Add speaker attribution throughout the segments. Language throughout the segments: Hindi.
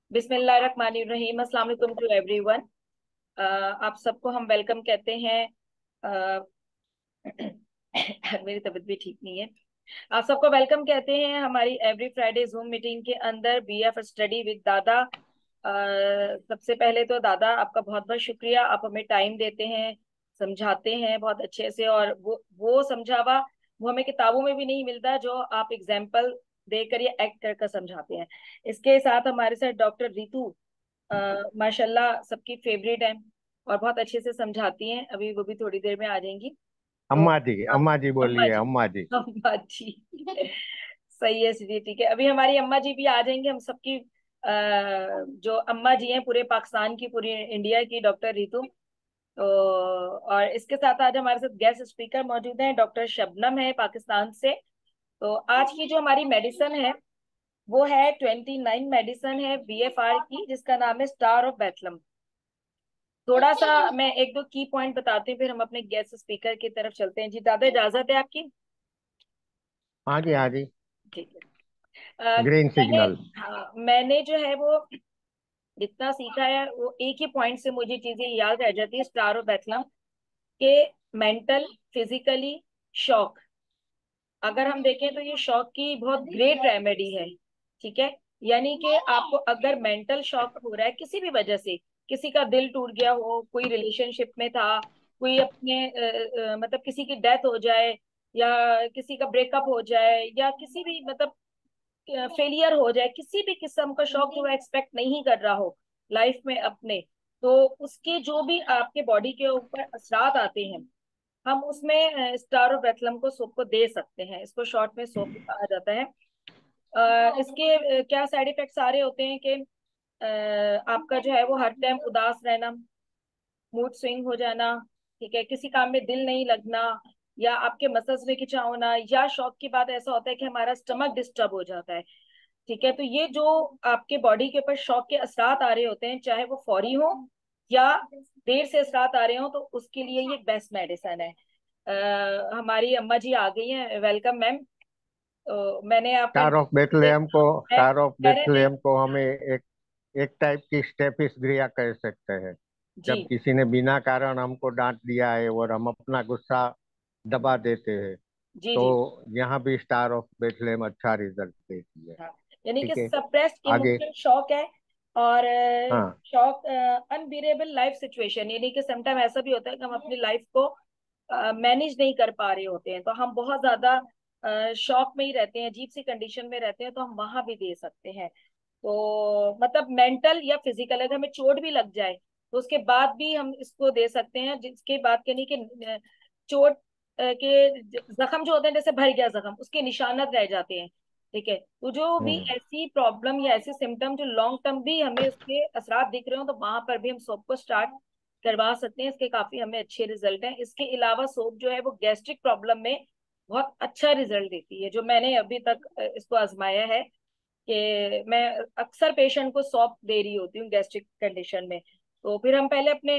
Speaker 1: बिस्मिल्लाहिर्रहमानिर्रहीम। अस्सलाम वालेकुम टू एवरीवन। आप सबको हम वेलकम कहते हैं। अ, मेरी तबीयत भी ठीक नहीं है। आप सबको वेलकम कहते हैं हमारी एवरी फ्राइडे जूम मीटिंग के अंदर बीएफ स्टडी विद दादा। सबसे पहले तो दादा आपका बहुत बहुत शुक्रिया, आप हमें टाइम देते हैं, समझाते हैं बहुत अच्छे से, और वो समझावा वो हमें किताबों में भी नहीं मिलता जो आप एग्जाम्पल देकर या एक्ट कर कर समझाते हैं। इसके साथ हमारे साथ डॉक्टर रितु माशाल्लाह सबकी फेवरेट है और बहुत अच्छे से समझाती हैं। अभी वो भी थोड़ी देर में आ जाएंगी। तो
Speaker 2: अम्मा जी
Speaker 1: अम्मा
Speaker 2: बोलिए,
Speaker 1: जी,
Speaker 2: अम्मा जी।
Speaker 1: अम्मा जी सही है जी, ठीक है। अभी हमारी अम्मा जी भी आ जाएंगे। हम सबकी जो अम्मा जी हैं पूरे पाकिस्तान की, पूरी इंडिया की, डॉक्टर रितु। तो और इसके साथ आज हमारे साथ गेस्ट स्पीकर मौजूद हैं, डॉक्टर शबनम है पाकिस्तान से। तो आज की जो हमारी मेडिसिन है वो है 29 मेडिसिन है बीएफआर की, जिसका नाम है स्टार ऑफ बेथलम। थोड़ा सा मैं एक दो की पॉइंट बताती हूँ, फिर हम अपने गेस्ट स्पीकर की तरफ चलते हैं। जी दादा, इजाजत है आपकी?
Speaker 2: हाँ जी, हाँ जी।
Speaker 1: ठीक है।
Speaker 2: ग्रीन
Speaker 1: मैंने,
Speaker 2: सिग्नल।
Speaker 1: हाँ, मैंने जो है वो जितना सीखा है वो एक ही पॉइंट से मुझे चीजें याद रह जाती है स्टार ऑफ बेथलम के। मेंटल, फिजिकली शॉक, अगर हम देखें तो ये शॉक की बहुत ग्रेट रेमेडी है। ठीक है, यानी कि आपको अगर मेंटल शॉक हो रहा है किसी भी वजह से, किसी का दिल टूट गया हो, कोई रिलेशनशिप में था, कोई अपने मतलब किसी की डेथ हो जाए, या किसी का ब्रेकअप हो जाए, या किसी भी मतलब फेलियर हो जाए, किसी भी किस्म का शौक जो वो एक्सपेक्ट नहीं कर रहा हो लाइफ में अपने, तो उसके जो भी आपके बॉडी के ऊपर असरात आते हैं, हम उसमें स्टार ऑफ बेथलम को सोप को दे सकते हैं। इसको शॉर्ट में सोप कहा जाता है। इसके क्या साइड इफेक्ट्स सारे होते हैं कि आपका जो है वो हर टाइम उदास रहना, मूड स्विंग हो जाना, ठीक है, किसी काम में दिल नहीं लगना, या आपके मसल्स में खिंचाव होना, या शौक की बात ऐसा होता है कि हमारा स्टमक डिस्टर्ब हो जाता है। ठीक है, तो ये जो आपके बॉडी के ऊपर शौक के असरात आ रहे होते हैं, चाहे वो फौरी हो या देर से असरात आ रहे हो, तो उसके लिए ये बेस्ट मेडिसिन है। हमारी अम्मा जी आ गई हैं, वेलकम मैम। तो मैंने आपका मैं
Speaker 2: स्टार ऑफ
Speaker 1: कह रहे नहीं।
Speaker 2: बेथलेहम को हमें एक एक टाइप की स्टेपिस कह सकते हैं।
Speaker 1: जी
Speaker 2: जब किसी ने बिना कारण हमको डांट दिया है और हम अपना गुस्सा दबा देते हैं,
Speaker 1: जी
Speaker 2: तो
Speaker 1: जी।
Speaker 2: यहाँ भी स्टार ऑफ बेथलेहम अच्छा रिजल्ट देती है।
Speaker 1: हाँ, यानी कि
Speaker 2: ठीक है,
Speaker 1: सप्रेस्ड
Speaker 2: आगे।
Speaker 1: इमोशनल शॉक है। और
Speaker 2: हाँ,
Speaker 1: शॉक अनबियरेबल लाइफ सिचुएशन, यानी कि समटाइम ऐसा भी होता है कि हम अपनी लाइफ को मैनेज नहीं कर पा रहे होते हैं, तो हम बहुत ज्यादा शॉक में ही रहते हैं, अजीब सी कंडीशन में रहते हैं, तो हम वहां भी दे सकते हैं। तो मतलब मेंटल या फिजिकल, अगर हमें चोट भी लग जाए तो उसके बाद भी हम इसको दे सकते हैं। जिसके बाद के नहीं कि चोट के जख्म जो होते हैं, जैसे भर गया जख्म, उसके निशानात रह जाते हैं। ठीक है, तो जो भी
Speaker 2: हम्म,
Speaker 1: ऐसी प्रॉब्लम या ऐसे सिम्टम जो लॉन्ग टर्म भी हमें उसके असरात दिख रहे हो, तो वहां पर भी हम सोप को स्टार्ट करवा सकते हैं। इसके काफी हमें अच्छे रिजल्ट हैं। इसके अलावा सोप जो है वो गैस्ट्रिक प्रॉब्लम में बहुत अच्छा रिजल्ट देती है, जो मैंने अभी तक इसको आजमाया है कि मैं अक्सर पेशेंट को सौंप दे रही होती हूँ गैस्ट्रिक कंडीशन में। तो फिर हम पहले अपने,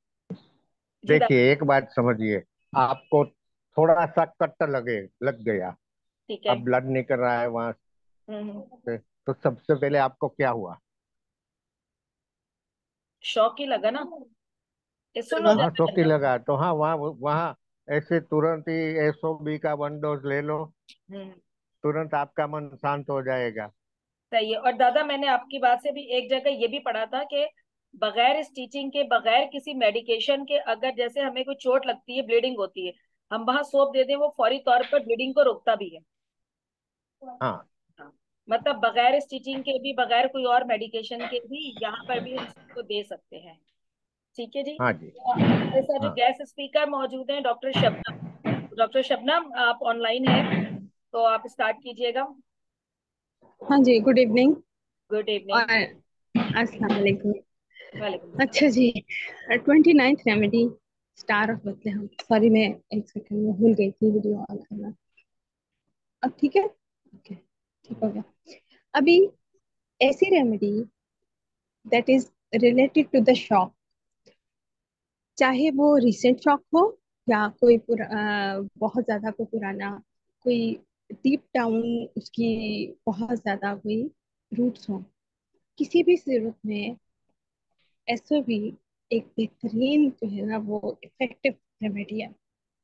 Speaker 1: जी
Speaker 2: देखिए एक बात समझिए। आपको थोड़ा सा कट लग गया।
Speaker 1: ठीक है।
Speaker 2: अब ब्लड निकल रहा है वहां
Speaker 1: हम्म।
Speaker 2: से, तो सबसे पहले आपको क्या हुआ?
Speaker 1: शौक ही लगा ना, ये सुन हो
Speaker 2: हाँ,
Speaker 1: जाता है
Speaker 2: शौक ही
Speaker 1: ना।
Speaker 2: लगा तो हाँ, वहाँ वहाँ ऐसे तुरंत ही SOB का 1 डोज ले लो।
Speaker 1: हम्म।
Speaker 2: तुरंत आपका मन शांत हो जाएगा।
Speaker 1: सही है। और दादा, मैंने आपकी बात से भी एक जगह ये भी पढ़ा था कि बगैर स्टिचिंग के, बगैर किसी मेडिकेशन के, अगर जैसे हमें कोई चोट लगती है, ब्लीडिंग होती है, हम वहां सोप दे दें, वो फौरी तौर पर ब्लीडिंग को रोकता भी है।
Speaker 2: हाँ,
Speaker 1: हाँ, मतलब बगैर स्टिचिंग के भी, बगैर कोई और मेडिकेशन के भी, यहाँ पर भी हम इसको दे सकते हैं। ठीक है जी।
Speaker 2: हाँ जी।
Speaker 1: हमारे साथ जो
Speaker 2: हाँ,
Speaker 1: गेस्ट स्पीकर मौजूद हैं, डॉक्टर शबनम। डॉक्टर शबनम, आप ऑनलाइन हैं तो आप स्टार्ट कीजिएगा।
Speaker 3: हाँ जी, गुड इवनिंग
Speaker 1: गुड इवनिंग।
Speaker 3: और अस्सलाम वालेकुम।
Speaker 1: वालेकुम
Speaker 3: अच्छा जी, 29th remedy, star of Bethlehem. Sorry, मैं एक सेकंड में भूल गई थी वीडियो ऑन करना। अब ठीक है? ओके, ठीक हो गया। अभी ऐसी remedy that is related to the shock, चाहे वो रिसेंट शॉक हो या कोई बहुत ज्यादा कोई पुराना, कोई डीप डाउन उसकी बहुत ज्यादा कोई रूट्स हो, किसी भी सूरत में एसओबी एक बेहतरीन जो है ना वो इफेक्टिव रेमेडी है।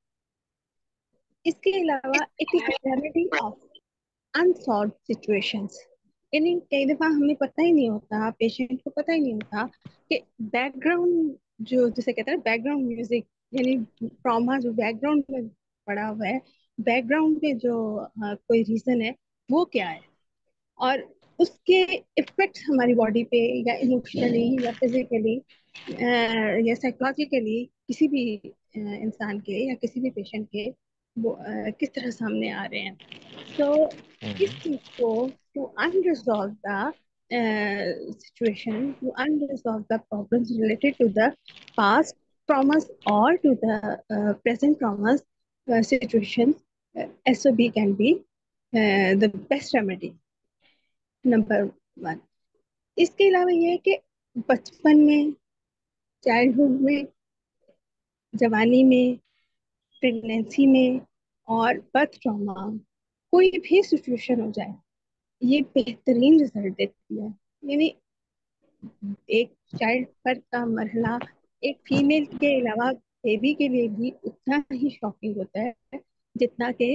Speaker 3: इसके अलावा it is remedy of unsolve situations. यानी कई दफा हमें पता ही नहीं होता, पेशेंट को पता ही नहीं होता कि बैकग्राउंड जो जिसे कहते हैं बैकग्राउंड म्यूजिक, यानी ट्रॉमा जो बैकग्राउंड में पड़ा हुआ है, बैकग्राउंड में जो कोई रीजन है वो क्या है, और उसके इफेक्ट्स हमारी बॉडी पे या इमोशनली या फिजिकली या साइकोलॉजिकली किसी भी इंसान के या किसी भी पेशेंट के वो किस तरह सामने आ रहे हैं। तो इस चीज को to unresolve the situation, to unresolve the problems related to the past traumas or to the present traumas situations, SOB can be the best remedy, number one. इसके अलावा ये है कि बचपन में, चाइल्डहुड में, जवानी में, प्रेगनेंसी में और बर्थ ट्रॉमा, कोई भी सिचुएशन हो जाए, ये बेहतरीन रिजल्ट देती है। यानी एक चाइल्ड बर्थ का मरहला एक फीमेल के अलावा बेबी के लिए भी उतना ही शॉकिंग होता है जितना कि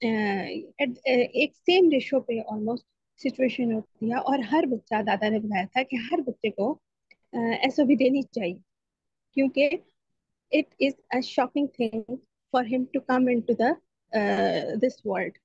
Speaker 3: एक सेम रेशो पे ऑलमोस्ट सिचुएशन होती है। और हर बच्चा, दादा ने बताया था कि हर बच्चे को एसओबी देनी चाहिए, क्योंकि it is a shocking thing for him to come into the this world.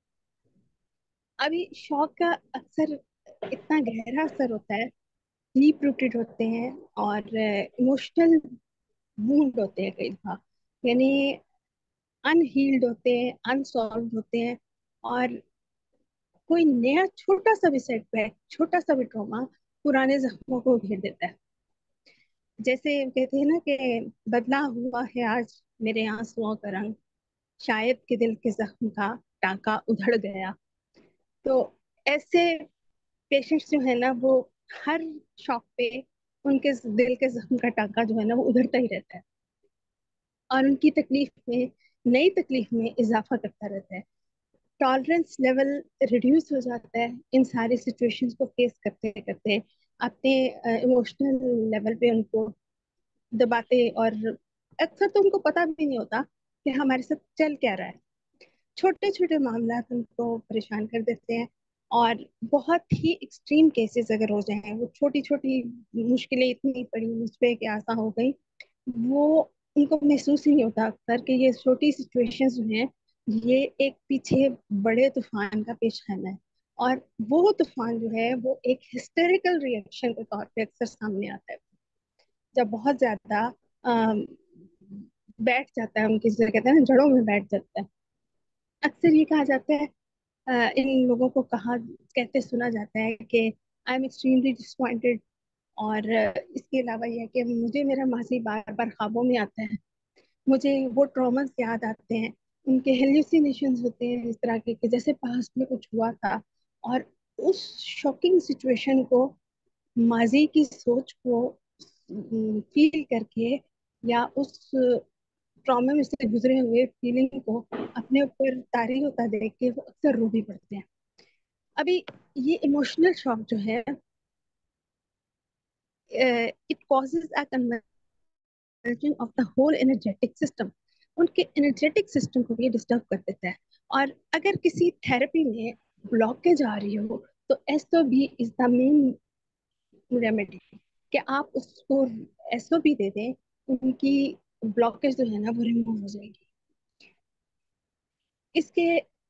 Speaker 3: अभी शॉक का अक्सर इतना गहरा असर होता है, डीप रूटेड होते हैं और इमोशनल वूंड होते हैं कई दफा, यानी अनहील्ड होते हैं, अनसॉल्व होते हैं। और कोई नया छोटा सा भी सेटबैक, छोटा सा भी ट्रॉमा पुराने जख्मों को घेर देता है। जैसे कहते हैं ना कि बदला हुआ है आज मेरे आंसुओं का रंग, शायद कि दिल के जख्म का टांका उधड़ गया। तो ऐसे पेशेंट्स जो है ना वो हर शॉक पे उनके दिल के जख्म का टांका जो है ना वो उधड़ता ही रहता है और उनकी तकलीफ में, नई तकलीफ में इजाफा करता रहता है। टॉलरेंस लेवल रिड्यूस हो जाता है इन सारी सिचुएशंस को फेस करते करते, अपने इमोशनल लेवल पे उनको दबाते। और अक्सर तो उनको पता भी नहीं होता कि हमारे साथ चल क्या रहा है। छोटे छोटे मामला उनको परेशान कर देते हैं। और बहुत ही एक्सट्रीम केसेस अगर हो जाएं, वो छोटी छोटी मुश्किलें इतनी बड़ी मुझ पे कि आसान हो गई, वो उनको महसूस ही नहीं होता अक्सर कि ये छोटी सिचुएशंस जो हैं ये एक पीछे बड़े तूफान का पेश खाना है। और वो तूफान जो है वो एक हिस्टेरिकल रिएक्शन के तौर पे अक्सर सामने आता है, जब बहुत ज्यादा अम, बैठ जाता है उनकी, जैसे कहते हैं ना जड़ों में बैठ जाता है। अक्सर ये कहा जाता है, इन लोगों को कहा कहते सुना जाता है कि आई एम एक्सट्रीमली डिसअपॉइंटेड। और इसके अलावा यह है कि मुझे मेरा माजी बार बार ख्वाबों में आता है, मुझे वो ट्रॉमास याद आते हैं, उनके हेल्यूसिनेशंस होते हैं इस तरह के कि जैसे पास्ट में कुछ हुआ था। और उस शॉकिंग सिचुएशन को, माजी की सोच को फील करके या उस ट्रॉमा में से गुजरे हुए फीलिंग को अपने ऊपर तारी होता देख के वो अक्सर रो भी पड़ते हैं। अभी ये इमोशनल शॉक जो है, it causes a conversion of the whole energetic system. उनके एनर्जेटिक सिस्टम को भी डिस्टर्ब कर देता है। और अगर किसी थेरेपी में ब्लॉकेज आ रही हो तो एसओ भी इज द मेन रेमेडी, कि आप उसको एसओ भी दे दें, उनकी ब्लॉकेज जो है ना वो रिमूव हो जाएगी। इसके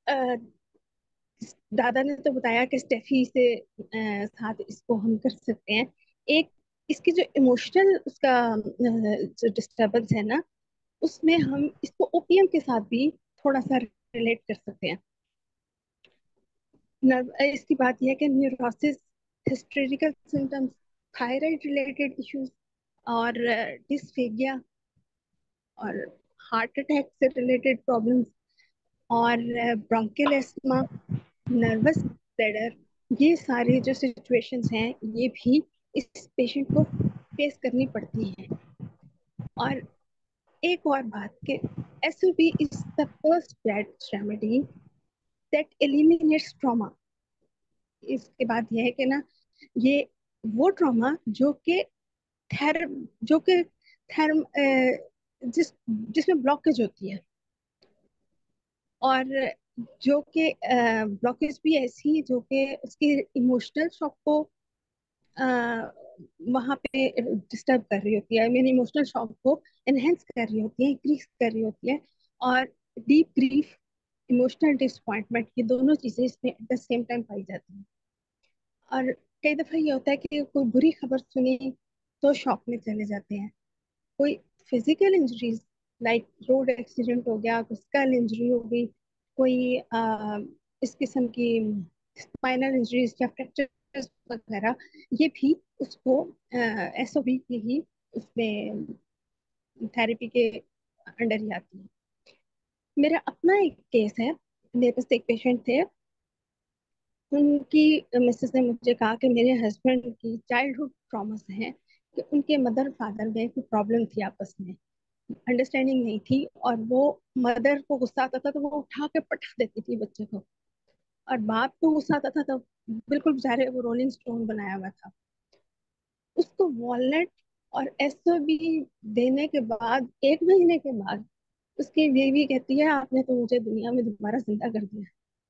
Speaker 3: दादा ने तो बताया कि स्टेफी से साथ इसको हम कर सकते हैं। एक इसकी जो इमोशनल उसका जो डिस्टरबेंस है ना, उसमें हम इसको ओपीएम के साथ भी थोड़ा सा रिलेट कर सकते हैं। इसकी बात यह है कि neurosis, hysterical symptoms, thyroid related issues और डिस्फेगिया और हार्ट अटैक से रिलेटेड प्रॉब्लम्स और ब्रोंकियल एस्थमा, नर्वस ब्लैडर, ये सारी जो सिचुएशंस हैं ये भी इस पेशेंट को फेस करनी पड़ती हैं। और एक और बात कि SOP is the first best remedy that eliminates trauma. इसके बाद यह है कि ना ये वो ट्रॉमा जो कि थेर जो कि थर्म जिसमें ब्लॉकेज होती है, और जो कि ब्लॉकेज भी ऐसी जो कि उसकी इमोशनल शॉक को वहां पे डिस्टर्ब कर रही होती है, आई मीन इमोशनल शॉक को एनहेंस कर रही होती है, इंक्रीज कर रही होती है। और डीप ग्रीफ, इमोशनल डिसअपॉइंटमेंट, ये दोनों चीजें इसमें एट द सेम टाइम पाई जाती हैं। और कई दफा ये होता है कि कोई बुरी खबर सुनी तो शॉक में चले जाते हैं। कोई physical injuries like road accident हो गया, कोई स्कल इंजरी हो गई, कोई इस किस्म की स्पाइनल इंजरीज या फ्रैक्चर्स वगैरह, ये भी उसको एसओबी की ही उसमें थेरेपी के अंडर ही आती है। मेरा अपना एक केस है, मेरे पास एक पेशेंट थे, उनकी मिसेस ने मुझे कहा कि मेरे हस्बैंड की चाइल्डहुड ट्रॉमास हैं, कि उनके मदर फादर में कोई प्रॉब्लम थी, आपस में अंडरस्टैंडिंग नहीं थी, और वो मदर को गुस्सा आता था तो वो उठा के पटक देती थी बच्चे को, और बाप को गुस्सा आता था तो बिल्कुल बेचारे वो रोलिंग स्टोन बनाया हुआ था। उसको वॉलनट और एसओबी देने के बाद 1 महीने के बाद उसकी बीवी कहती है, आपने तो मुझे दुनिया में दोबारा जिंदा कर दिया।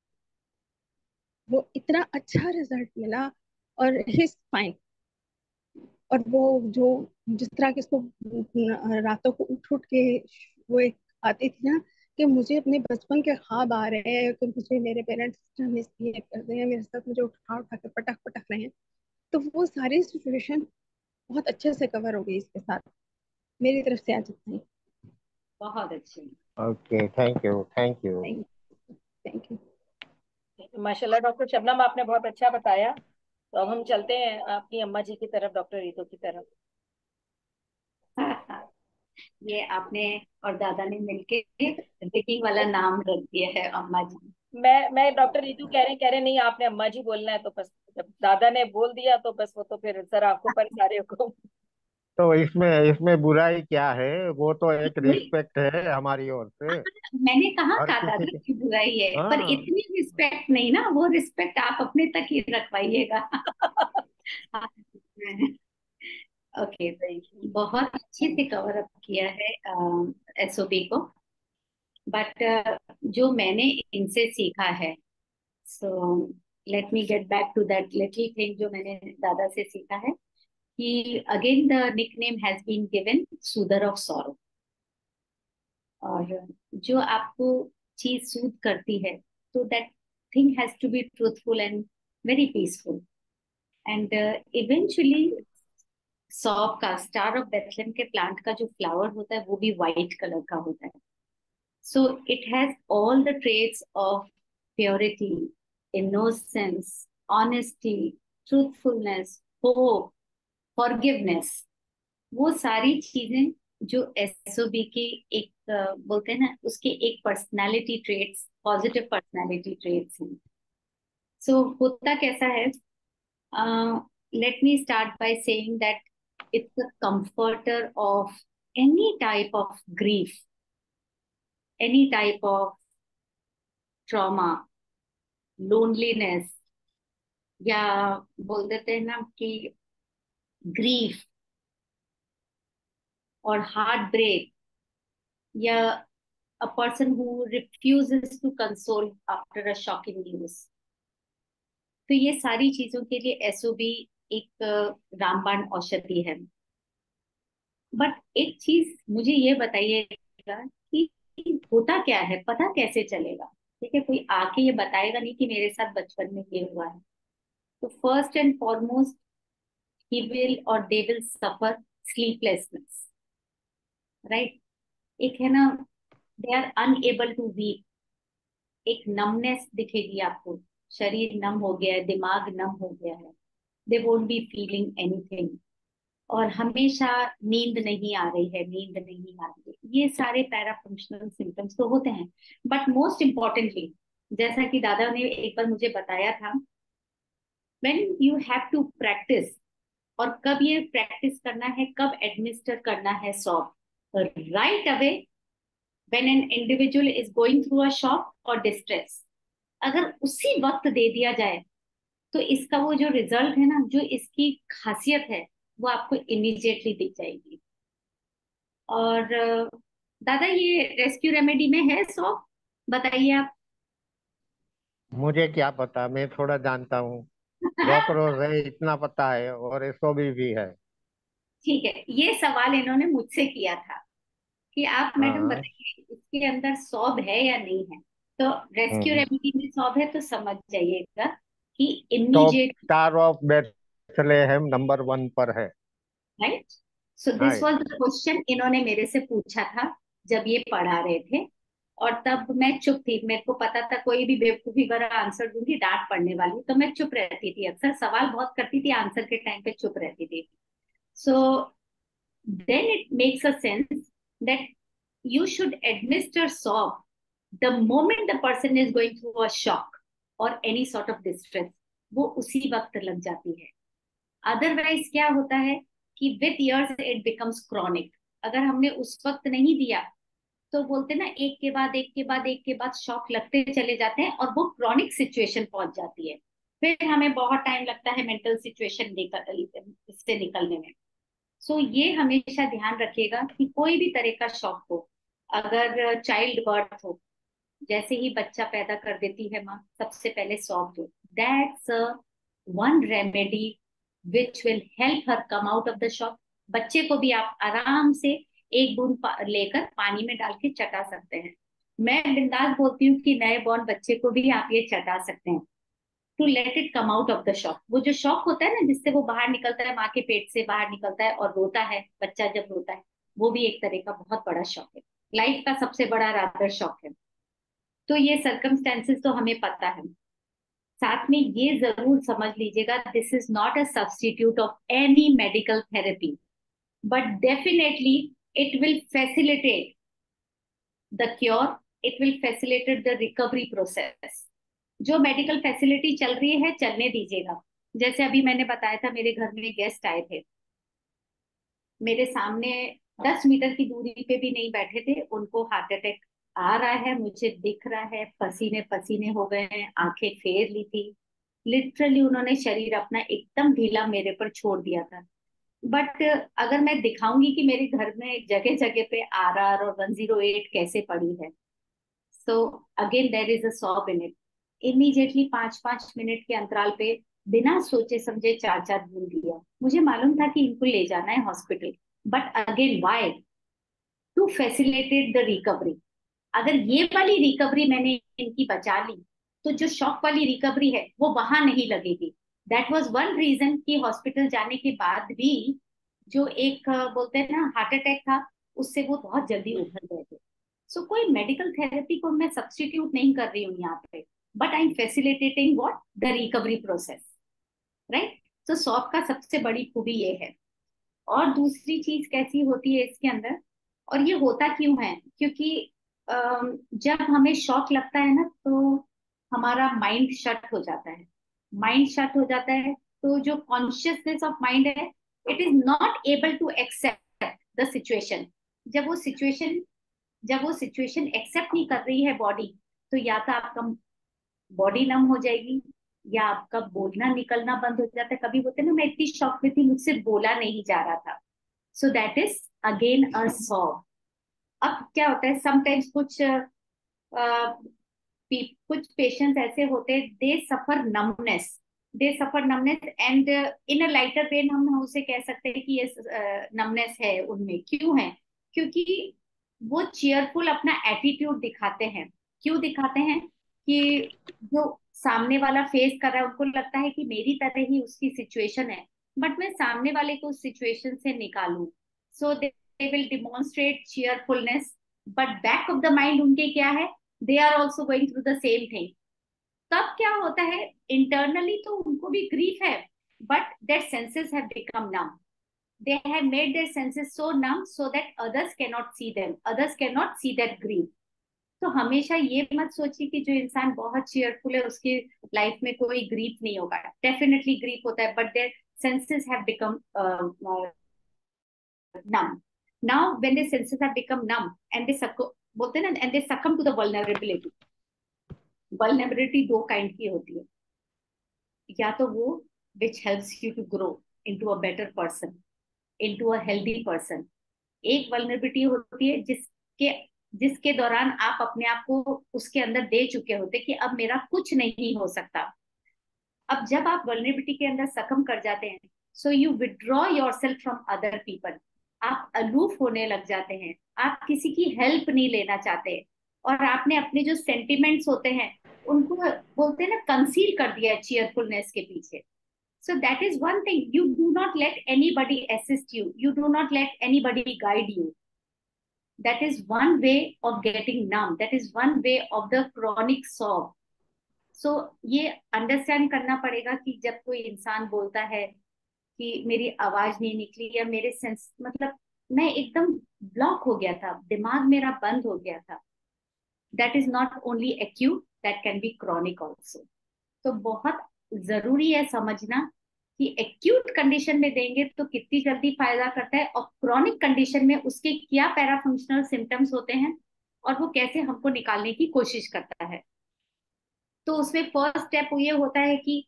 Speaker 3: वो इतना अच्छा रिजल्ट मिला, और हिज फाइन। और वो जो जिस तरह के उसको रातों को उठ उठ के वो एक आती थी ना, कि मुझे अपने बचपन के ख्वाब आ रहे हैं कि मुझे मेरे पेरेंट्स मिसबिहेव कर रहे हैं मेरे साथ, मुझे उठा उठा के पटक पटक रहे हैं। तो वो सारी सिचुएशन बहुत अच्छे से कवर हो गई इसके साथ। मेरी तरफ से आज इतना ही।
Speaker 1: बहुत अच्छी।
Speaker 2: Okay, thank you, thank you.
Speaker 3: Thank thank you.
Speaker 1: माशाल्लाह डॉक्टर शबनम, आपने बहुत अच्छा बताया। तो अब हम चलते हैं आपकी अम्मा जी की तरफ, डॉक्टर रीतू की तरफ।
Speaker 4: ये आपने और दादा ने मिलके रिकी वाला नाम रख दिया है अम्मा जी।
Speaker 1: मैं डॉक्टर रीतू कह रहे नहीं, आपने अम्मा जी बोलना है, तो बस जब दादा ने बोल दिया तो बस वो तो फिर सर आपको पर सारे को।
Speaker 2: तो इसमें इसमें बुराई क्या है? वो तो एक
Speaker 4: वही
Speaker 2: रिस्पेक्ट है हमारी ओर से।
Speaker 4: मैंने कहा
Speaker 2: हर
Speaker 4: था
Speaker 2: किसी
Speaker 4: दादा
Speaker 2: के।
Speaker 4: की बुराई है, पर
Speaker 2: हाँ।
Speaker 4: इतनी रिस्पेक्ट नहीं ना, वो रिस्पेक्ट आप अपने तक ही रखवाइएगा। ओके, बहुत अच्छे से कवर अप किया है एसओबी को। बट जो मैंने इनसे सीखा है, so let me get back to that little thing जो मैंने दादा से सीखा है, कि again the nickname has been given soother of sorrow. और जो आपको चीज सूद करती है, तो that thing has to be truthful and very peaceful. And eventually सौंफ का, स्टार ऑफ बेथलेम के प्लांट का जो फ्लावर होता है वो भी वाइट कलर का होता है। So it has all the traits of purity, innocence, honesty, truthfulness, hope, forgiveness. वो सारी चीजें जो एसओबी की एक बोलते हैं ना, उसके एक personality traits, positive personality traits हैं। सो होता कैसा है, let me start by saying that it's a comforter of any type of grief, any type of trauma, loneliness, या बोल देते हैं ना कि ग्रीफ और हार्ट ब्रेक, या a person who refuses to console after a shocking news। तो ये सारी चीजों के लिए एसओबी एक रामबाण औषधि है। बट एक चीज मुझे ये बताइएगा कि होता क्या है, पता कैसे चलेगा? ठीक है, कोई आके ये बताएगा नहीं कि मेरे साथ बचपन में ये हुआ है। तो first and foremost he will और they will suffer sleeplessness, right? एक है ना, they are unable to weep, एक नमनेस दिखेगी आपको, शरीर नम हो गया है, दिमाग नम हो गया है, they won't be feeling anything. और हमेशा नींद नहीं आ रही है, नींद नहीं आ रही है, ये सारे पैरा फंक्शनल सिम्टम्स तो होते हैं। बट मोस्ट इम्पॉर्टेंटली, जैसा कि दादा ने एक बार मुझे बताया था, when you have to practice, और कब ये प्रैक्टिस करना है, कब एडमिनिस्टर करना है सॉफ्ट, right away when an individual is going through a shock or distress। अगर उसी वक्त दे दिया जाए तो इसका वो जो रिजल्ट है ना, जो इसकी खासियत है, वो आपको इमीडिएटली दिख जाएगी। और दादा ये रेस्क्यू रेमेडी में है सॉफ्ट, बताइए आप।
Speaker 2: मुझे क्या पता, मैं थोड़ा जानता हूँ। रॉकरोज है इतना पता है, और एसओबी भी है।
Speaker 4: ठीक है, ये सवाल इन्होंने मुझसे किया था कि आप मैडम
Speaker 2: हाँ।
Speaker 4: बताइए इसके अंदर सौब है या नहीं है। तो रेस्क्यू
Speaker 2: हम्म।
Speaker 4: रेमेडी में सौब है तो समझ जाइएगा कि
Speaker 2: तो
Speaker 4: immediate.
Speaker 2: Star of Bethlehem number 1 पर है।
Speaker 4: राइट। सो दिस
Speaker 2: हाँ।
Speaker 4: वाज द क्वेश्चन इन्होंने मेरे से पूछा था जब ये पढ़ा रहे थे। और तब मैं चुप थी, मेरे को पता था कोई भी बेवकूफी भरा आंसर दूंगी डांट पड़ने वाली, तो मैं चुप रहती थी, अक्सर सवाल बहुत करती थी, आंसर के टाइम पे चुप रहती थी। सो then it makes a sense that you should administer SOB the moment the person is going through a shock or any sort of distress, वो उसी वक्त लग जाती है। अदरवाइज क्या होता है कि with years it becomes chronic. अगर हमने उस वक्त नहीं दिया तो बोलते ना, एक के बाद एक के बाद एक के बाद शॉक लगते चले जाते हैं और वो क्रॉनिक सिचुएशन पहुंच जाती है। फिर हमें बहुत टाइम लगता है मेंटल सिचुएशन इससे निकलने में। सो ये हमेशा ध्यान रखिएगा कि कोई भी तरह का शॉक हो, अगर चाइल्ड बर्थ हो, जैसे ही बच्चा पैदा कर देती है माँ, सबसे पहले सौंप दो। That's one remedy which will help her come out of the shock. बच्चे को भी आप आराम से एक बूंद लेकर पानी में डाल के चटा सकते हैं। मैं बिंदास बोलती हूँ कि नए बॉर्न बच्चे को भी आप ये चटा सकते हैं to let it come out of the shock. वो जो शॉक होता है ना जिससे वो बाहर निकलता है, माँ के पेट से बाहर निकलता है और रोता है, बच्चा जब रोता है, वो भी एक तरह का बहुत बड़ा शॉक है, लाइफ का सबसे बड़ा रादर शॉक है। तो ये सर्कमस्टेंसेस तो हमें पता है। साथ में ये जरूर समझ लीजिएगा, this is not a substitute of any medical therapy, but definitely it will facilitate the cure, it will facilitate the recovery process. जो मेडिकल फैसिलिटी चल रही है चलने दीजिएगा। जैसे अभी मैंने बताया था, मेरे घर में गेस्ट आए थे, मेरे सामने 10 मीटर की दूरी पे भी नहीं बैठे थे, उनको हार्ट अटैक आ रहा है, मुझे दिख रहा है, पसीने पसीने हो गए हैं, आंखें फेर ली थी, लिटरली उन्होंने शरीर अपना एकदम ढीला मेरे पर छोड़ दिया था। बट अगर मैं दिखाऊंगी कि मेरे घर में जगह जगह पे RR और 108 कैसे पड़ी है, so again there is a SOB in it. Immediately 5-5 minute के अंतराल पे बिना सोचे समझे 4-4 बूंद दिया। मुझे मालूम था कि इनको ले जाना है hospital, but again why, to facilitate the recovery. अगर ये वाली रिकवरी मैंने इनकी बचा ली तो जो शॉक वाली रिकवरी है वो वहां नहीं लगेगी। दैट वाज वन रीजन कि हॉस्पिटल जाने के बाद भी जो एक बोलते हैं ना हार्ट अटैक था, उससे वो बहुत जल्दी उभर गए थे। सो कोई मेडिकल थेरेपी को मैं सब्स्टिट्यूट नहीं कर रही हूँ यहाँ पे, but I am facilitating what the recovery process, right. तो सॉप का सबसे बड़ी खूबी ये है। और दूसरी चीज कैसी होती है इसके अंदर, और ये होता क्यों है, क्योंकि जब हमें शॉक लगता है ना तो हमारा माइंड शट हो जाता है। माइंड शट हो जाता है तो जो कॉन्शियसनेस ऑफ माइंड है, it is not able to accept the situation. जब वो सिचुएशन जब वो सिचुएशन एक्सेप्ट नहीं कर रही है बॉडी, तो या तो आपका बॉडी नम हो जाएगी या आपका बोलना निकलना बंद हो जाता है। कभी बोलते हैं ना, मैं इतनी शॉक में थी मुझसे बोला नहीं जा रहा था। So that is again a SOB. अब क्या होता है, समटाइम्स कुछ पेशेंट्स ऐसे होते हैं, they suffer numbness and in a lighter pain हम उसे कह सकते हैं कि ये नमनेस है उनमें। क्यों है? क्योंकि वो चेयरफुल अपना एटीट्यूड दिखाते हैं। क्यों दिखाते हैं? कि जो सामने वाला फेस कर रहा है उनको लगता है कि मेरी तरह ही उसकी सिचुएशन है, बट मैं सामने वाले को उस सिचुएशन से निकालूं। So they will demonstrate cheerfulness, but back of the mind उनके क्या है, they are also going through the same thing. तब क्या होता है, इंटरनली तो उनको भी ग्रीफ है, but their senses have become numb. they have made their senses so numb so that others cannot see that grief। तो हमेशा ये मत सोचिए कि जो इंसान बहुत चीयरफुल है उसकी लाइफ में कोई ग्रीफ नहीं होगा। डेफिनेटली ग्रीफ होता है, but their senses have become numb। now when their senses have become numb and they बोलते हैं ना, and they succumb to the vulnerability। Vulnerability दो काइंड की होती है। या तो वो which helps you to grow into a better person, into a healthy person. एक वल्नरेबिलिटी होती है जिसके जिसके दौरान आप अपने आप को उसके अंदर दे चुके होते कि अब मेरा कुछ नहीं हो सकता। अब जब आप वल्नरेबिलिटी के अंदर सकम कर जाते हैं, so you withdraw yourself from other people. आप अलूफ होने लग जाते हैं, आप किसी की हेल्प नहीं लेना चाहते, और आपने अपने जो सेंटिमेंट्स होते हैं उनको, बोलते हैं ना, कंसील कर दिया है चीयरफुलनेस के पीछे। So that is one thing. You do not let anybody assist you. You do not let anybody guide you. That is one way of getting numb. That is one way of the chronic sob. So ये अंडरस्टैंड करना पड़ेगा कि जब कोई इंसान बोलता है कि मेरी आवाज नहीं निकली, या मेरे सेंस, मतलब मैं एकदम ब्लॉक हो गया था, दिमाग मेरा बंद हो गया था, that is not only acute, that can be chronic also. तो बहुत जरूरी है समझना कि एक्यूट कंडीशन में देंगे तो कितनी जल्दी फायदा करता है, और क्रॉनिक कंडीशन में उसके क्या पैराफंक्शनल सिम्टम्स होते हैं, और वो कैसे हमको निकालने की कोशिश करता है। तो उसमें फर्स्ट स्टेप ये होता है कि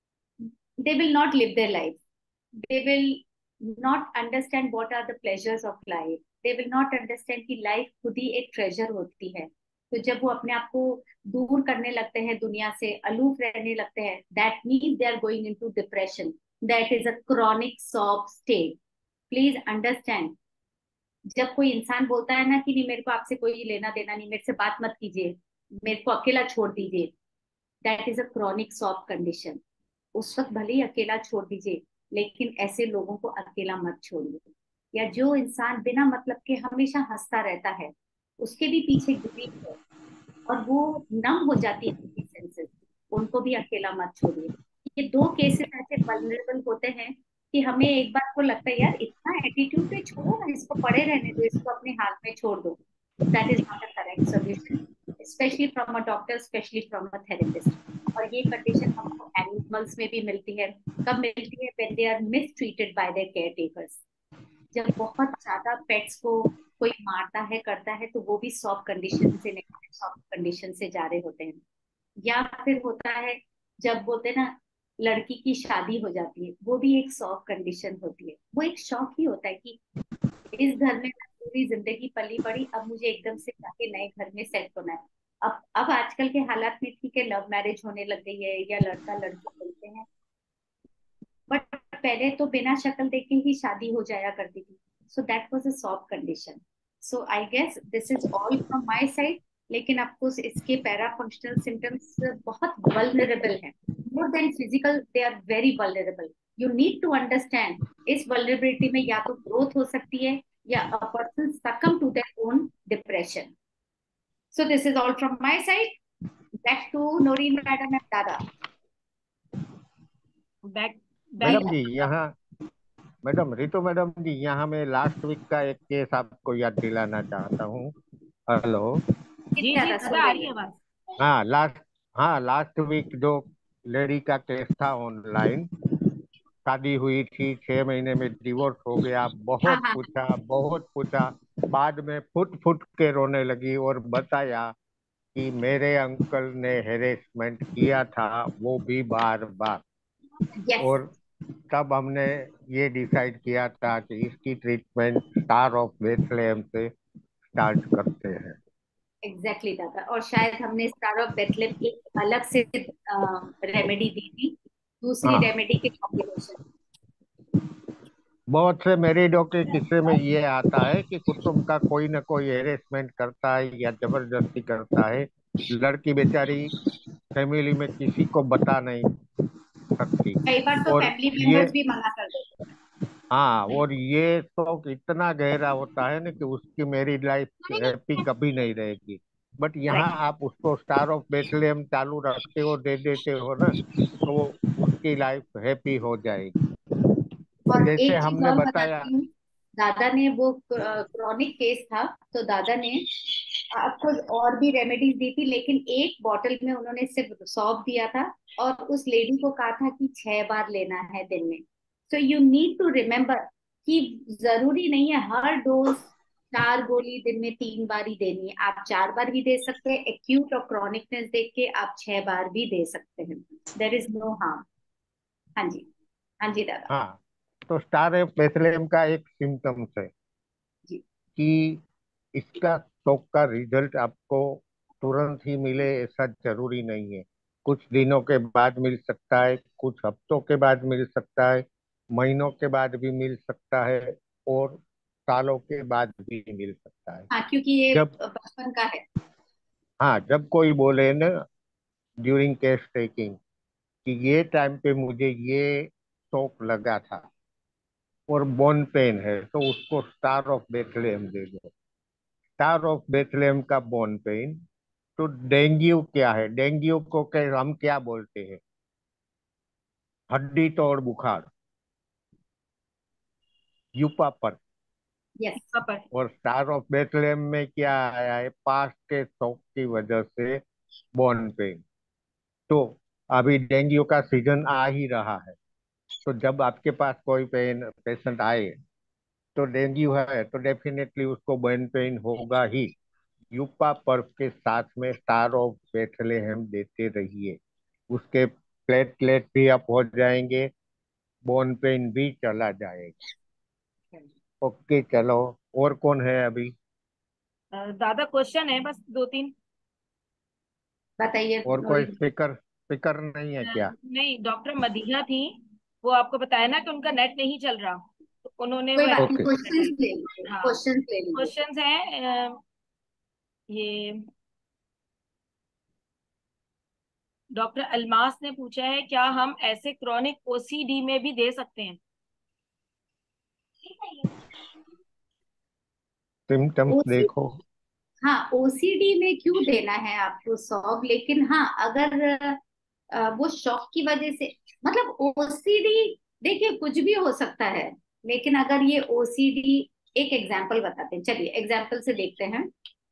Speaker 4: they will not live their life, they will not understand what are the pleasures of life, they will not understand कि लाइफ खुद ही एक ट्रेजर होती है। तो जब वो अपने आप को दूर करने लगते हैं, दुनिया से अलूफ रहने लगते हैं, that means they are going into depression, that is a chronic SOB state. Please understand, जब कोई इंसान बोलता है ना कि नहीं मेरे को आपसे कोई लेना देना नहीं, मेरे से बात मत कीजिए, मेरे को अकेला छोड़ दीजिए, that is a chronic SOB condition. उस वक्त भले ही अकेला छोड़ दीजिए, लेकिन ऐसे लोगों को अकेला मत छोड़िए। या जो इंसान बिना मतलब के हमेशा हंसता रहता है, उसके भी पीछे ग्रीफ है और वो नम हो जाती है उनकी सेंसेस, उनको भी अकेला मत छोड़िए। ये दो केसेस ऐसे वल्नरेबल होते हैं कि हमें एक बार को लगता है यार इतना एटीट्यूड है, छोड़ो ना इसको, पड़े रहने दो, इसको अपने हाथ में छोड़ दो। That is not a correct solution, especially from a doctor, especially from a therapist. और ये कंडीशन हमको एनिमल्स में भी मिलती है। कब मिलती है? When they are mistreated by their caretakers. जब बहुत ज्यादा पेट्स को कोई मारता है, करता है, तो वो भी सॉफ्ट कंडीशन से नहीं, सॉफ्ट कंडीशन से जा रहे होते हैं। या फिर होता है जब बोलते हैं ना लड़की की शादी हो जाती है, वो भी एक सॉफ्ट कंडीशन होती है। वो एक शौक ही होता है कि इस घर में मैं पूरी जिंदगी पली बड़ी, अब मुझे एकदम से जाके नए घर में सेट होना है। अब आजकल के हालात में ठीक है, लव मैरिज होने लग गई है, या लड़का लड़की बोलते हैं, बट पहले तो बिना शक्ल देखे ही शादी हो जाया करती थी। So that was a soft condition. So I guess this is all from my side. लेकिन आपको इसके पैरा फंक्शनल सिम्टम्स बहुत वल्नरेबल हैं, more than physical, they are very vulnerable. You need to understand इस वल्नरेबिलिटी में या तो ग्रोथ हो सकती है, या a person succumb to their own depression. So this is all from my side. Back to Noreen madam and दादा।
Speaker 1: बैक बैक
Speaker 2: मैडम जी यहाँ, मैडम रितु मैडम जी यहाँ मैं लास्ट वीक का एक केस आपको याद दिलाना चाहता हूँ। हेलो।
Speaker 1: जी जी
Speaker 4: दादा
Speaker 1: दादा
Speaker 4: सुन
Speaker 1: आ
Speaker 4: रही
Speaker 1: रही है
Speaker 4: हूँ।
Speaker 1: आवाज।
Speaker 2: हाँ लास्ट, हाँ लास्ट वीक जो लेडी का केस था ऑनलाइन, शादी हुई थी, 6 महीने में डिवोर्स हो गया,
Speaker 4: हाँ
Speaker 2: बहुत
Speaker 4: हाँ
Speaker 2: पूछा बहुत पूछा, बाद में फुट फुट के रोने लगी और बताया कि मेरे अंकल ने हेरेसमेंट किया था, वो भी बार बार।
Speaker 4: यस
Speaker 2: और तब हमने ये डिसाइड किया था कि इसकी ट्रीटमेंट स्टार ऑफ बेथलेहम से स्टार्ट करते हैं।
Speaker 4: एग्जैक्टली दादा। और शायद हमने स्टार ऑफ बेथलेहम एक अलग से रेमेडी दी थी, दूसरी
Speaker 2: हाँ,
Speaker 4: रेमेडी के कॉम्बिनेशन।
Speaker 2: बहुत से मैरिडों के किस्से में ये आता है कि कुटुंब का कोई ना कोई हेरेसमेंट करता है या जबरदस्ती करता है, लड़की बेचारी फैमिली में किसी को बता नहीं सकती।
Speaker 4: कई बार तो
Speaker 2: और
Speaker 4: फैमिली
Speaker 2: ये,
Speaker 4: मेंबर्स भी मना कर देते
Speaker 2: हाँ, और ये शौक इतना गहरा होता है ना कि उसकी मैरिड लाइफ हैप्पी कभी नहीं रहेगी। बट
Speaker 4: हैं।
Speaker 2: यहाँ
Speaker 4: राइट।
Speaker 2: आप उसको स्टार ऑफ बेथलेहम चालू रखते हो, दे देते हो ना, तो वो उसकी लाइफ हैप्पी हो जाएगी।
Speaker 4: और
Speaker 2: जैसे
Speaker 4: एक चीज
Speaker 2: हमने
Speaker 4: और
Speaker 2: बताया।
Speaker 4: बताती हूँ, दादा ने वो क्रॉनिक केस था, तो दादा ने आपको और भी रेमेडीज दी थी, लेकिन एक बॉटल में उन्होंने सिर्फ सौंफ दिया था, और उस लेडी को कहा था कि 6 बार लेना है दिन में। So you need to remember कि जरूरी नहीं है हर डोज 4 गोली दिन में 3 बार ही देनी है। आप 4 बार भी दे सकते हैं, एक्यूट और क्रॉनिकनेस देख के आप 6 बार भी दे सकते हैं, देर इज नो हार्म। हाँ जी, हाँ जी दादा
Speaker 2: हाँ, तो स्टार ऑफ बेथलेहम का एक सिम्टम्स है
Speaker 4: जी।
Speaker 2: कि इसका शौक का रिजल्ट आपको तुरंत ही मिले ऐसा जरूरी नहीं है। कुछ दिनों के बाद मिल सकता है, कुछ हफ्तों के बाद मिल सकता है, महीनों के बाद भी मिल सकता है, और सालों के बाद भी मिल सकता है।
Speaker 4: हाँ, क्योंकि ये
Speaker 2: जब
Speaker 4: बचपन का है।
Speaker 2: हाँ, जब कोई बोले ना ड्यूरिंग केस टेकिंग कि ये टाइम पे मुझे ये शौक लगा था और बोन पेन है, तो उसको स्टार ऑफ बेथलेहम दे दो। स्टार ऑफ बेथलेहम का बोन पेन। तो डेंगू क्या है? डेंगू को हम क्या बोलते हैं? हड्डी तोड़ बुखार, यूपा पर।
Speaker 4: यस।
Speaker 1: पर
Speaker 2: और स्टार ऑफ बेथलेहम में क्या आया है? पास्ट के शौक की वजह से बोन पेन। तो अभी डेंगू का सीजन आ ही रहा है, तो जब आपके पास कोई पेशेंट आए तो डेंगू है तो डेफिनेटली उसको बोन पेन होगा ही। यूपा पर्व के साथ में स्टार ऑफ बेथलेहम देते रहिए, उसके प्लेटलेट भी अप हो जाएंगे, बोन पेन भी चला जाएगा। ओके, चलो। और कौन है अभी?
Speaker 1: दादा क्वेश्चन है बस दो तीन।
Speaker 4: बताइए
Speaker 2: और कोई
Speaker 4: नूरी।
Speaker 2: स्पीकर स्पीकर नहीं है क्या?
Speaker 1: नहीं, डॉक्टर मदीना थी, वो आपको बताया ना कि उनका नेट नहीं चल रहा, तो उन्होंने
Speaker 4: कोई
Speaker 1: वो
Speaker 4: बात नहीं,
Speaker 2: ओके।
Speaker 1: एक्टिविटी
Speaker 4: क्वेश्चंस
Speaker 1: बताई।
Speaker 4: ले लीजिए,
Speaker 1: हाँ,
Speaker 4: क्वेश्चंस ले लीजिए।
Speaker 1: क्वेश्चंस हैं ये डॉक्टर अलमास ने पूछा है, क्या हम ऐसे क्रॉनिक ओसीडी में भी दे सकते हैं?
Speaker 2: सिम्टम्स
Speaker 4: ओसी
Speaker 2: देखो।
Speaker 4: हाँ, ओसीडी में क्यों देना है आपको सॉग? लेकिन हाँ, अगर वो शौक की वजह से, मतलब ओसीडी, देखिए कुछ भी हो सकता है, लेकिन अगर ये ओसीडी, एक एग्जांपल बताते हैं, चलिए एग्जांपल से देखते हैं।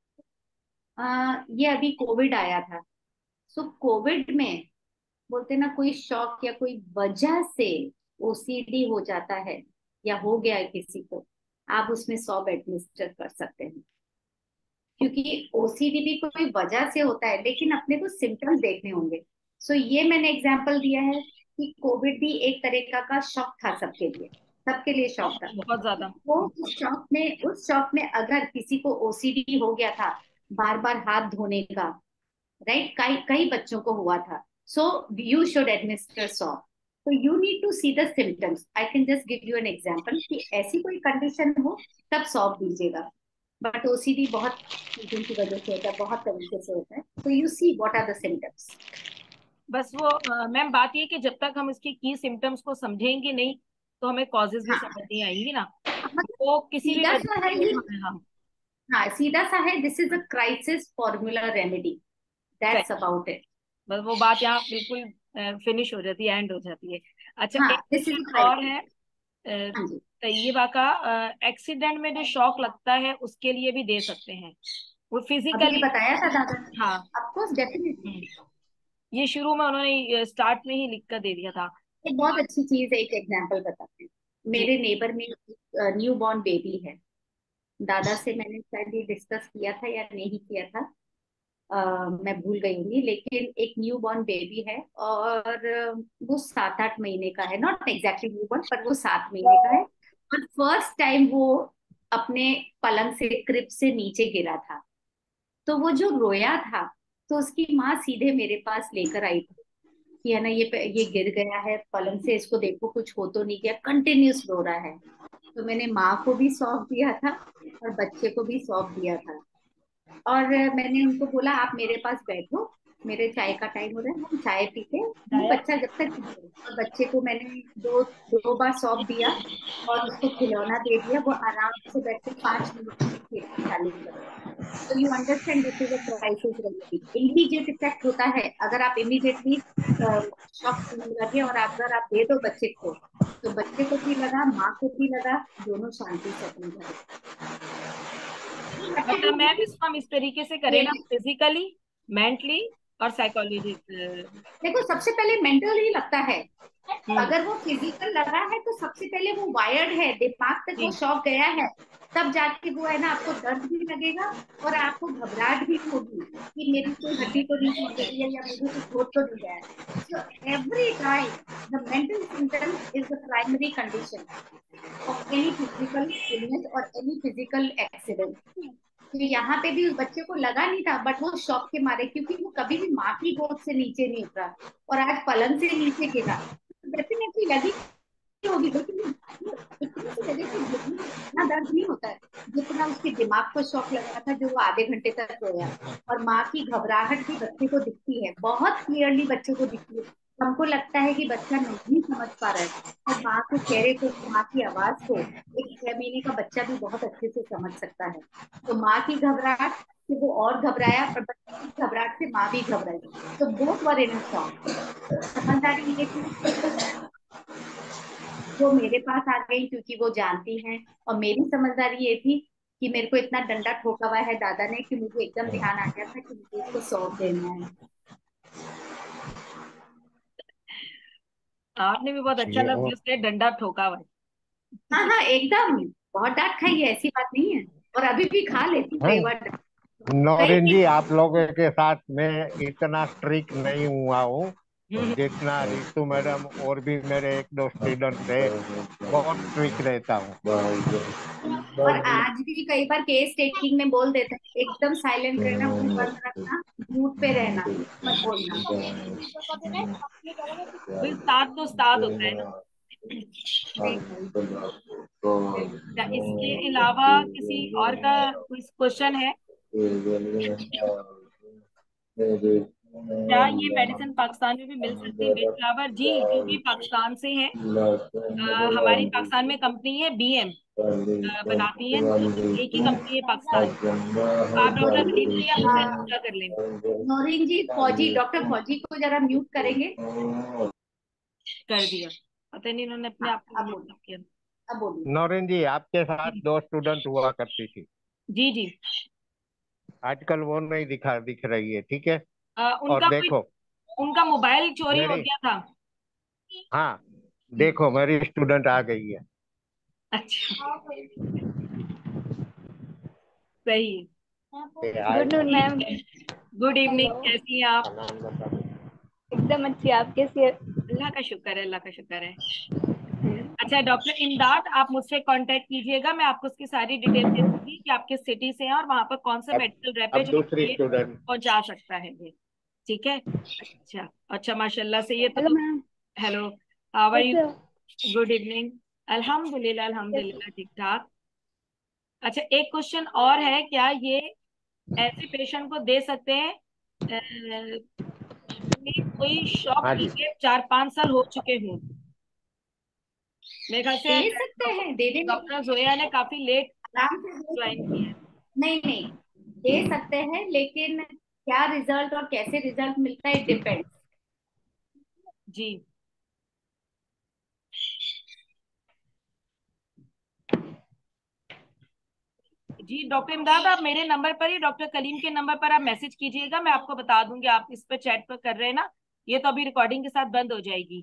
Speaker 4: ये अभी कोविड आया था, सो कोविड में बोलते ना, कोई शौक या कोई वजह से ओसीडी हो जाता है या हो गया है किसी को, आप उसमें सॉब एडमिनिस्टर कर सकते हैं। क्योंकि ओसीडी भी कोई वजह से होता है, लेकिन अपने को सिम्टम्स देखने होंगे। सो ये मैंने एग्जांपल दिया है कि कोविड भी एक तरीका का शॉक था सबके लिए, सबके लिए शॉक था।
Speaker 1: बहुत ज्यादा।
Speaker 4: वो उस शॉक में अगर किसी को ओसीडी हो गया था, बार बार हाथ धोने का, राइट, कई कई बच्चों को हुआ था। So you should administer SOB. तो you need to see the symptoms. I can just give you an example कि ऐसी कोई कंडीशन हो तब सॉप दीजिएगा। बट ओसीडी बहुत चीजों की वजह से होता है, बहुत तरीके से होता है। तो you see what are the symptoms.
Speaker 1: बस वो मैम बात ये कि जब तक हम इसकी की सिम्टम्स को समझेंगे नहीं, तो हमें कॉजेज भी
Speaker 4: हाँ,
Speaker 1: समझ नहीं आएंगी ना।
Speaker 4: मतलब
Speaker 1: वो किसी भी
Speaker 4: सीधा
Speaker 1: वजह
Speaker 4: सा है
Speaker 1: से
Speaker 4: ये।
Speaker 1: हाँ।
Speaker 4: हाँ, सीधा सा है, this is a crisis formula remedy, that's
Speaker 1: correct.
Speaker 4: About it.
Speaker 1: बस वो बात यहाँ बिल्कुल फिनिश हो जाती है, एंड हो जाती है। अच्छा,
Speaker 4: हाँ,
Speaker 1: एक
Speaker 4: दिस इज अ
Speaker 1: क्वेश्चन और
Speaker 4: क्राइसिस।
Speaker 1: है
Speaker 4: हाँ जी,
Speaker 1: तैयबा का। एक्सीडेंट में जो शॉक लगता है उसके लिए भी दे सकते हैं, वो
Speaker 4: अभी
Speaker 1: फिजिकली।
Speaker 4: बताया था दादा ने।
Speaker 1: हाँ।
Speaker 4: Of course, definitely.
Speaker 1: हम्म, ये शुरू में उन्होंने स्टार्ट में ही लिख कर दे दिया था।
Speaker 4: एक बहुत अच्छी चीज है, एक एग्जांपल बताते हैं।
Speaker 1: जी।
Speaker 4: मेरे नेबर में न्यू बॉर्न बेबी है। दादा से मैंने शायद ये डिस्कस किया था या नहीं किया था, मैं भूल गई हूँ, लेकिन एक न्यू बॉर्न बेबी है, और वो 7-8 महीने का है, नॉट एग्जैक्टली न्यू बॉर्न, पर वो 7 महीने का है। और फर्स्ट टाइम वो अपने पलंग से, क्रिब से नीचे गिरा था, तो वो जो रोया था, तो उसकी माँ सीधे मेरे पास लेकर आई थी कि है ना, ये गिर गया है पलंग से, इसको देखो कुछ हो तो नहीं गया, कंटिन्यूस रो रहा है। तो मैंने माँ को भी सौंप दिया था और बच्चे को भी सौंप दिया था। और मैंने उनको बोला, आप मेरे पास बैठो, मेरे चाय का टाइम हो रहा है, हम चाय पीते हैं, ये बच्चा जब तक नहीं करे। और बच्चे को मैंने दो दो बार सौंप दिया और उसको खिलौना दे दिया, वो आराम से बैठ के 5 मिनट में खेलना चालू कर दिया। तो you understand, this is a crisis remedy, immediate effect होता है। अगर आप इमीडिएटली शॉक लगे और अगर आप दे दो बच्चे को, तो बच्चे को भी लगा, माँ को भी लगा, दोनों शांति से अपने घर।
Speaker 1: मतलब मैम इसको हम इस तरीके से करें ना,
Speaker 4: ये
Speaker 1: फिजिकली, मेंटली और साइकोलॉजी।
Speaker 4: देखो, सबसे पहले मेंटल ही लगता है।
Speaker 1: हम्म।
Speaker 4: अगर वो फिजिकल लगा है तो सबसे पहले वो वायर्ड है, दिमाग तक वो
Speaker 1: जी।
Speaker 4: शॉक गया है। तब जाके वो है ना, आपको दर्द भी लगेगा और आपको घबराहट भी होगी कि मेरी कोई हड्डी तो नहीं टूट गई है या मुझे कुछ हो तो नहीं गया है। So every time the mental symptoms is the primary condition of any physical illness और एनी फिजिकल एक्सीडेंट। तो यहाँ पे भी उस बच्चे को लगा नहीं था, बट वो शॉक के मारे, क्योंकि वो कभी भी माँ की गोद से नीचे नहीं उतरा और आज पलंग से नीचे गिरा, डेफिनेटली लगी होगी, लेकिन वो इतनी सी जगह पे गिरने में इतना दर्द नहीं होता है जितना उसके दिमाग को शॉक लगा था, जो वो आधे घंटे तक रोया। और माँ की घबराहट भी बच्चे को दिखती है, बहुत क्लियरली बच्चे को दिखती है। हमको लगता है कि बच्चा नहीं समझ पा रहा है, और माँ के चेहरे को, माँ की आवाज को एक 6 महीने का बच्चा भी बहुत अच्छे से समझ सकता है। तो माँ की घबराहट से वो और घबराया, और बच्चे की घबराहट से माँ भी घबराई। तो बोथ वर इन शॉक। समझदारी ये थी, वो मेरे पास आ गई क्योंकि वो जानती हैं, और मेरी समझदारी ये थी कि मेरे को इतना डंडा ठोका हुआ है दादा ने कि मुझे एकदम ध्यान आ गया था कि मुझे इसको सौंप देना है।
Speaker 1: आपने भी बहुत अच्छा
Speaker 2: ये
Speaker 1: लफ्ज यूज किया, डंडा ठोका हुआ
Speaker 4: हाँ हाँ एकदम, बहुत डांट खाई है, ऐसी बात नहीं है, और अभी भी खा लेती हूँ
Speaker 2: है।
Speaker 4: कई बार। कई
Speaker 2: नौरीन जी,
Speaker 4: चीज।
Speaker 2: आप लोगों के साथ मैं इतना स्ट्रिक्ट नहीं हुआ हूँ
Speaker 1: हम्म,
Speaker 2: जितना रितु मैडम और भी मेरे एक दो स्टूडेंट थे, बहुत स्ट्रिक्ट रहता हूँ।
Speaker 4: और आज भी कई बार केस टेकिंग में बोल देते हैं एकदम साइलेंट रहना, मुंह बंद रखना, म्यूट पे रहना, मत बोलना।
Speaker 1: तो उस्ताद तो उस्ताद होता है ना। क्या इसके अलावा किसी और का कोई क्वेश्चन है? क्या ये मेडिसिन पाकिस्तान में भी मिल सकती है? बेच फ्लावर जी, क्योंकि पाकिस्तान से है। हमारी पाकिस्तान में कंपनी है बीएम, बनाती है, तो एक ही कंपनी है पाकिस्तान की। आप डॉक्टर कलीम से या मुझसे
Speaker 4: हाँ,
Speaker 1: रब्ता कर लें।
Speaker 4: नौरीन जी, फौजी, डॉक्टर फौजी को जरा म्यूट करेंगे।
Speaker 1: कर दिया, पता नहीं इन्होंने अपने
Speaker 4: हाँ,
Speaker 1: आप को
Speaker 4: अब
Speaker 1: म्यूट
Speaker 4: बोलिए,
Speaker 1: किया।
Speaker 4: अब बोलिए।
Speaker 2: नौरीन जी, आपके साथ दो स्टूडेंट हुआ करती थी,
Speaker 1: जी जी।
Speaker 2: आजकल वो नहीं दिख रही है, ठीक है। और
Speaker 1: उनका कोई,
Speaker 2: देखो
Speaker 1: उनका मोबाइल चोरी हो
Speaker 2: मेरी,
Speaker 1: गया था।
Speaker 2: हाँ, देखो मेरी स्टूडेंट आ गई है।
Speaker 1: अच्छा, सही है।
Speaker 2: ये
Speaker 3: गुड
Speaker 2: आएगा।
Speaker 3: Noon ma'am.
Speaker 1: Good evening,
Speaker 3: hello.
Speaker 1: कैसी हैं आप?
Speaker 2: का नाम बता।
Speaker 3: एकदम अच्छी, आप कैसी है?
Speaker 1: अल्लाह का शुक्र है, अल्लाह का शुक्र है। अच्छा डॉक्टर इमदाद, आप मुझसे कांटेक्ट कीजिएगा, मैं आपको उसकी सारी डिटेल दे दूंगी कि आप किस सिटी से हैं और वहां पर कौन सा
Speaker 2: अब
Speaker 1: मेडिकल रैप है
Speaker 2: अब
Speaker 1: जो
Speaker 2: दूसरी
Speaker 1: आपको ये
Speaker 2: स्टूडेंट।
Speaker 1: पहुंचा सकता है ये। ठीक है। अच्छा अच्छा, माशाल्लाह से ये
Speaker 3: हेलो
Speaker 1: तो।
Speaker 3: Ma'am,
Speaker 1: hello, how are you?
Speaker 3: कैसे हो?
Speaker 1: Good evening. अल्हम्दुलिल्लाह
Speaker 3: कैसे?
Speaker 1: अल्हम्दुलिल्लाह, ठीक ठाक। अच्छा, एक क्वेश्चन और है, क्या ये ऐसे पेशेंट को दे सकते हैं कि कोई शॉक
Speaker 2: हाँ जी।
Speaker 1: लेके 4-5 साल हो चुके हों? मेरे ख्याल से
Speaker 4: दे सकते हैं, दे देंगे,
Speaker 1: डॉक्टर जोया ने काफी लेट
Speaker 4: आराम से दे
Speaker 1: ज्वाइन
Speaker 4: सकते
Speaker 1: किया
Speaker 4: हैं।
Speaker 1: है।
Speaker 4: नहीं नहीं, दे सकते हैं, लेकिन क्या रिजल्ट और कैसे रिजल्ट मिलता है, डिपेंड।
Speaker 1: जी जी, डॉक्टर इमदाद, आप मेरे नंबर पर ही डॉक्टर कलीम के नंबर पर आप मैसेज कीजिएगा, मैं आपको बता दूंगी। आप इस पर चैट पर कर रहे हैं ना, ये तो अभी रिकॉर्डिंग के साथ बंद हो जाएगी।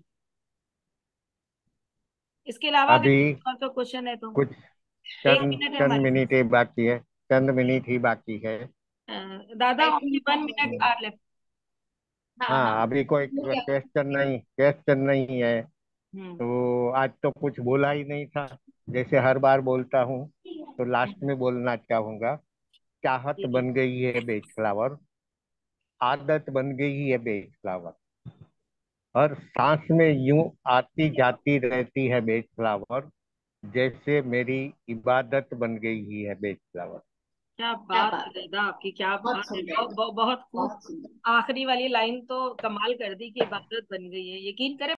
Speaker 1: इसके अलावा अगर
Speaker 2: अभी
Speaker 1: और तो क्वेश्चन है तो
Speaker 2: कुछ
Speaker 1: एक
Speaker 2: चंद
Speaker 1: मिनट है
Speaker 2: चंद
Speaker 1: हमारे
Speaker 2: मिनट ही बाकी है, चंद मिनट ही बाकी है।
Speaker 1: दादा,
Speaker 4: I
Speaker 1: only
Speaker 4: think
Speaker 1: 1 minute are left.
Speaker 4: हाँ हाँ,
Speaker 2: हाँ, अभी कोई
Speaker 4: वो क्या
Speaker 2: क्वेश्चन नहीं है।
Speaker 1: हम्म।
Speaker 2: तो आज तो कुछ बोला ही नहीं था, जैसे हर बार बोलता हूँ, तो लास्ट में बोलना चाहूंगा। चाहत
Speaker 1: जी जी।
Speaker 2: बन गई है बेच फ्लावर, आदत बन गई है बेच फ्लावर, हर सांस में यूं आती जाती रहती है बेच फ्लावर, जैसे मेरी इबादत बन गई है बेच फ्लावर।
Speaker 1: क्या
Speaker 4: क्या
Speaker 1: बात है
Speaker 4: बात है,
Speaker 1: दादा आपकी, क्या
Speaker 4: बहुत
Speaker 1: बात है,
Speaker 4: सुंदर,
Speaker 1: बहुत खूब।
Speaker 4: बहुत सुंदर।
Speaker 1: आखिरी वाली लाइन तो कमाल कर दी कि इबादत बन गई है, यकीन करें।